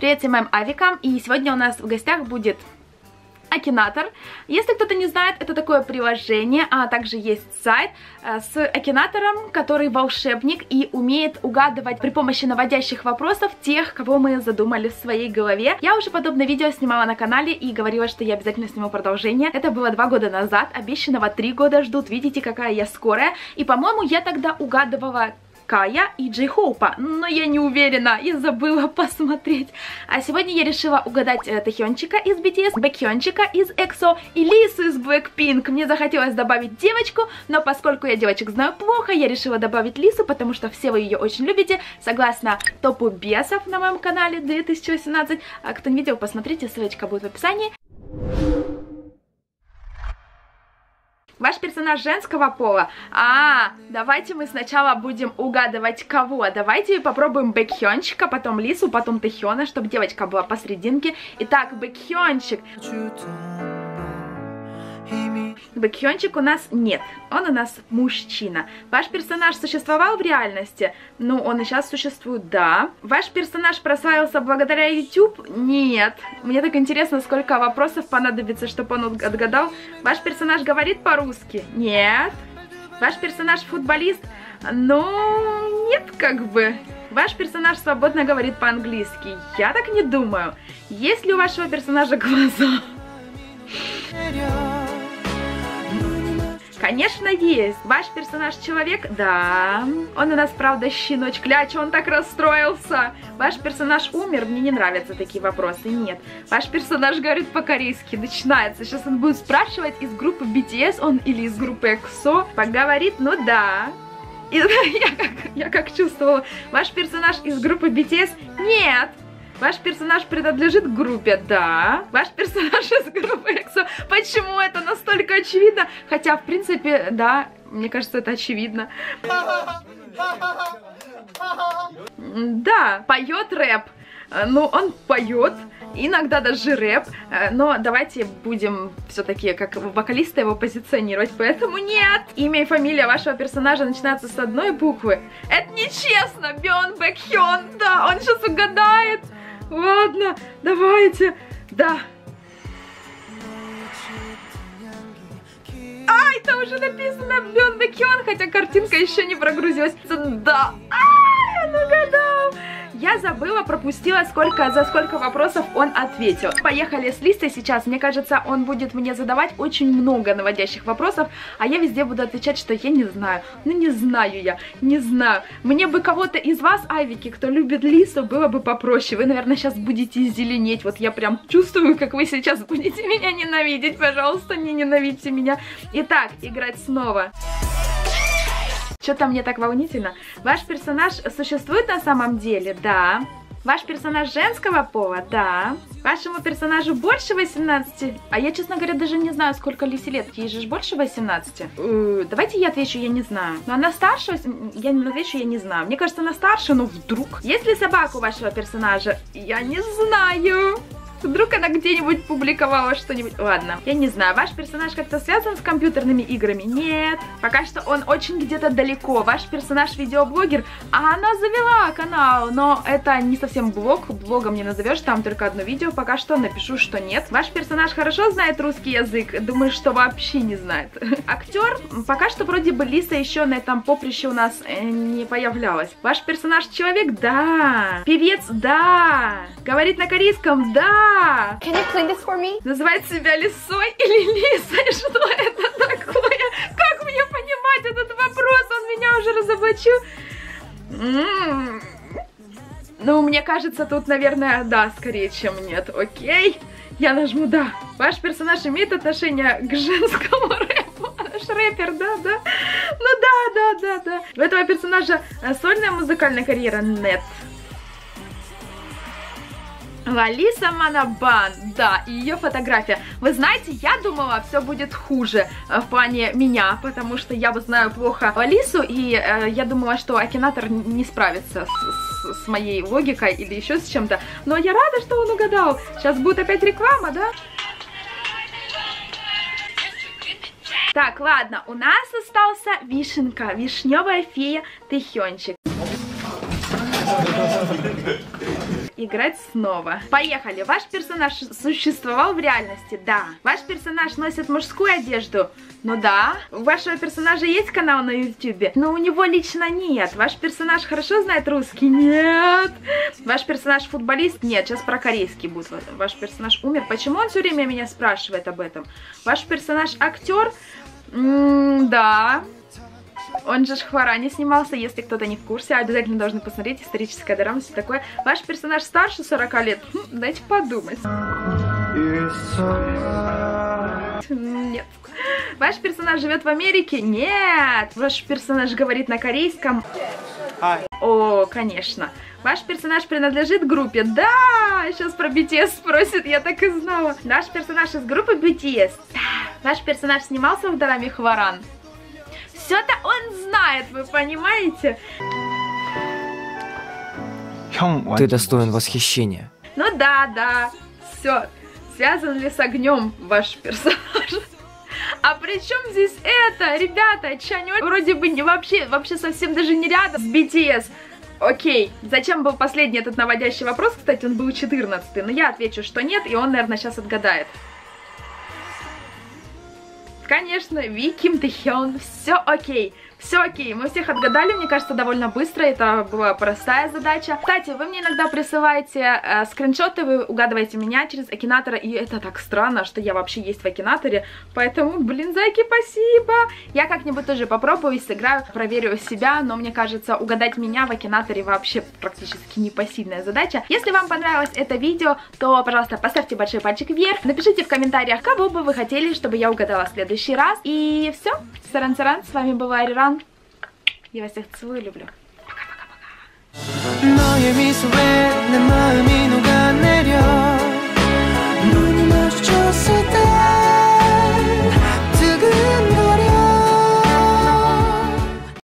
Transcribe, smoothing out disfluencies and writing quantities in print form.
Привет всем моим авикам, и сегодня у нас в гостях будет Акинатор. Если кто-то не знает, это такое приложение, а также есть сайт с Акинатором, который волшебник и умеет угадывать при помощи наводящих вопросов тех, кого мы задумали в своей голове. Я уже подобное видео снимала на канале и говорила, что я обязательно сниму продолжение. Это было 2 года назад, обещанного 3 года ждут. Видите, какая я скорая. И, по-моему, я тогда угадывала Кая и Джей Хоупа, но я не уверена, я забыла посмотреть. А сегодня я решила угадать Тэхёнчика из BTS, Бэкхёнчика из EXO и Лису из Blackpink. Мне захотелось добавить девочку, но поскольку я девочек знаю плохо, я решила добавить Лису, потому что все вы ее очень любите, согласно топу бесов на моем канале 2018. А кто не видел, посмотрите, ссылочка будет в описании. Ваш персонаж женского пола? Давайте мы сначала будем угадывать кого. Давайте попробуем Бэкхёнчика, потом Лису, потом Тэхёна, чтобы девочка была посерединке. Итак, Бэкхёнчик. Бэкхёнчик у нас нет, он у нас мужчина. Ваш персонаж существовал в реальности? Ну, он и сейчас существует, да. Ваш персонаж прославился благодаря YouTube? Нет. Мне так интересно, сколько вопросов понадобится, чтобы он отгадал. Ваш персонаж говорит по-русски? Нет. Ваш персонаж футболист? Ну, нет, как бы. Ваш персонаж свободно говорит по-английски? Я так не думаю. Есть ли у вашего персонажа глаза? Конечно, есть. Ваш персонаж человек? Да. Он у нас, правда, щеночек. Ляч, он так расстроился. Ваш персонаж умер? Мне не нравятся такие вопросы. Нет. Ваш персонаж говорит по-корейски. Начинается. Сейчас он будет спрашивать, из группы BTS он или из группы EXO. Поговорит? Ну да. Я как чувствовала. Ваш персонаж из группы BTS? Нет. Ваш персонаж принадлежит группе? Да. Ваш персонаж из группы EXO? Почему это настолько очевидно? Хотя, в принципе, да, мне кажется, это очевидно. Да, поет рэп. Ну, он поет, иногда даже рэп, но давайте будем все-таки как вокалиста его позиционировать, поэтому нет. Имя и фамилия вашего персонажа начинаются с одной буквы. Это нечестно, Бён Бэкхён, да, он сейчас угадает. Ладно, давайте, да. Там уже написано Бён Бэкхён, хотя картинка еще не прогрузилась. Да, он угадал. Я забыла, пропустила, за сколько вопросов он ответил. Поехали с Лисой сейчас. Мне кажется, он будет мне задавать очень много наводящих вопросов, а я везде буду отвечать, что я не знаю. Ну, не знаю я, не знаю. Мне бы кого-то из вас, авики, кто любит Лису, было бы попроще. Вы, наверное, сейчас будете зеленеть. Вот я прям чувствую, как вы сейчас будете меня ненавидеть. Пожалуйста, не ненавидьте меня. Итак, играть снова. Что-то мне так волнительно. Ваш персонаж существует на самом деле? Да. Ваш персонаж женского пола? Да. Вашему персонажу больше 18? А я, честно говоря, даже не знаю, сколько Лисе лет. Ей же больше 18? Давайте я отвечу, я не знаю. Но она старше? Я отвечу, я не знаю. Мне кажется, она старше, но вдруг. Есть ли собака у вашего персонажа? Я не знаю. Вдруг она где-нибудь публиковала что-нибудь. Ладно, я не знаю. Ваш персонаж как-то связан с компьютерными играми? Нет. Пока что он очень где-то далеко. Ваш персонаж видеоблогер? А она завела канал, но это не совсем блог. Блогом не назовешь, там только одно видео. Пока что напишу, что нет. Ваш персонаж хорошо знает русский язык? Думаю, что вообще не знает. Актер? Пока что вроде бы Лиса еще на этом поприще у нас не появлялась. Ваш персонаж человек? Да. Певец? Да. Говорит на корейском? Да. Can you play this for me? Называет себя лисой или лисой? Что это такое? Как мне понимать этот вопрос? Он меня уже разоблачил. Ну, мне кажется, тут, наверное, да, скорее, чем нет. Окей. Я нажму да. Ваш персонаж имеет отношение к женскому рэпу? Наш рэпер, да. Ну да. У этого персонажа сольная музыкальная карьера? Нет. Лалиса Манабан, да, и ее фотография. Вы знаете, я думала, все будет хуже в плане меня, потому что я знаю плохо Лалису, и я думала, что Акинатор не справится с моей логикой или еще с чем-то. Но я рада, что он угадал. Сейчас будет опять реклама, да? Так, ладно, у нас остался вишенка, вишневая фея Тэхёнчик. Играть снова. Поехали. Ваш персонаж существовал в реальности? Да. Ваш персонаж носит мужскую одежду? Ну да. У вашего персонажа есть канал на YouTube? Но у него лично нет. Ваш персонаж хорошо знает русский? Нет. Ваш персонаж футболист? Нет. Сейчас про корейский будет. Ваш персонаж умер. Почему он все время меня спрашивает об этом? Ваш персонаж актер? Да. Он же в Хваране снимался, если кто-то не в курсе, обязательно должны посмотреть, историческая драма, все такое. Ваш персонаж старше 40 лет? Дайте подумать. Нет. Ваш персонаж живет в Америке? Нет. Ваш персонаж говорит на корейском? О, конечно. Ваш персонаж принадлежит группе? Да! Сейчас про BTS спросит, я так и знала. Ваш персонаж из группы BTS? Да. Ваш персонаж снимался в драме Хваран? Все-то он знает, вы понимаете? Ты достоин восхищения. Ну да, все. Связан ли с огнем ваш персонаж? А при чем здесь это, ребята? Чанёль вроде бы вообще совсем даже не рядом с BTS. Окей, зачем был последний этот наводящий вопрос? Кстати, он был 14-й, но я отвечу, что нет, и он, наверное, сейчас отгадает. Конечно, Ви Ким Тэхён, все окей. Все окей, мы всех отгадали, мне кажется, довольно быстро, это была простая задача. Кстати, вы мне иногда присылаете скриншоты, вы угадываете меня через Акинатора, и это так странно, что я вообще есть в Акинаторе, поэтому, блин, зайки, спасибо. Я как-нибудь тоже попробую, сыграю, проверю себя, но мне кажется, угадать меня в Акинаторе вообще практически непосильная задача. Если вам понравилось это видео, то, пожалуйста, поставьте большой пальчик вверх, напишите в комментариях, кого бы вы хотели, чтобы я угадала в следующий раз. И все, саран-саран, с вами была Ариран. Я вас всех целую, люблю. Пока-пока-пока.